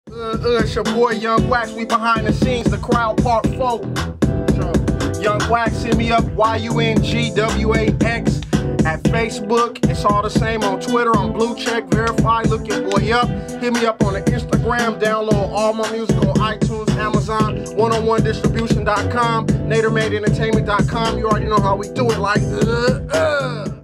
It's your boy Young Wax. We behind the scenes, the crowd part 4. Young Wax, hit me up, YUNGWAX at Facebook. It's all the same on Twitter. I'm blue check, verify, look your boy up. Hit me up on the Instagram. Download all my music on iTunes, Amazon, 101distribution.com, NaderMadeEntertainment.com. You already know how we do it, like